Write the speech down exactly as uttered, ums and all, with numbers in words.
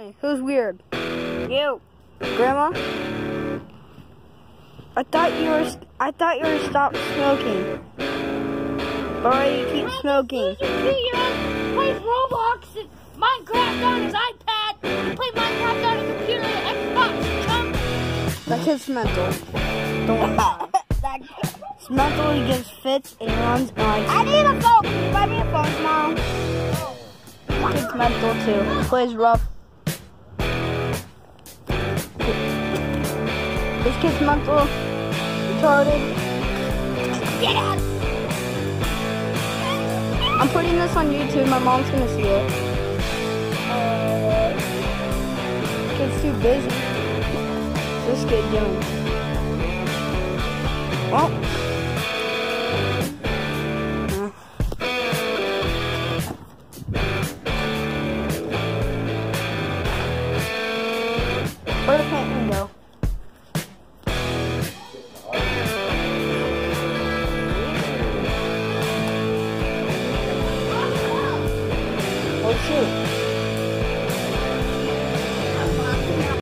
me. Who's weird? You. Grandma? I thought you were I thought you were stop smoking. But why do you keep smoking? He's a two-year-old plays Roblox and Minecraft on his iPad. He plays Minecraft on his computer and Xbox, chump. That kid's mental. Don't worry about it. It's mental, he gives fits and runs and like I need a phone. Can you buy me a phone tomorrow? kid's mental too. He plays rough. This kid's mental, retarded. Get out. I'm putting this on YouTube, my mom's gonna see it. Uh, kid's too busy. What's this kid doing? Well. Uh. Where did Panther go? Oh shoot.